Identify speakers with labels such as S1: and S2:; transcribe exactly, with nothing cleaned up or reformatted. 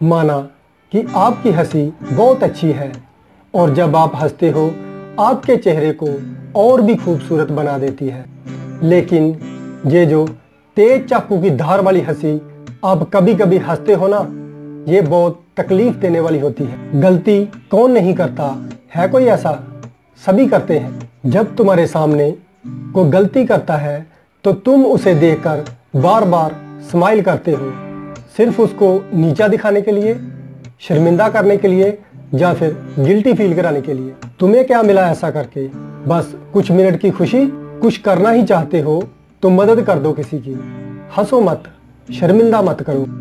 S1: माना कि आपकी हंसी बहुत अच्छी है और जब आप हंसते हो आपके चेहरे को और भी खूबसूरत बना देती है, लेकिन ये जो तेज चाकू की धार वाली हंसी आप कभी कभी हंसते हो ना, ये बहुत तकलीफ देने वाली होती है। गलती कौन नहीं करता है, कोई ऐसा? सभी करते हैं। जब तुम्हारे सामने कोई गलती करता है तो तुम उसे देखकर बार बार स्माइल करते हो, सिर्फ उसको नीचा दिखाने के लिए, शर्मिंदा करने के लिए या फिर गिल्टी फील कराने के लिए। तुम्हें क्या मिला ऐसा करके? बस कुछ मिनट की खुशी। कुछ करना ही चाहते हो तो मदद कर दो किसी की। हंसो मत, शर्मिंदा मत करो।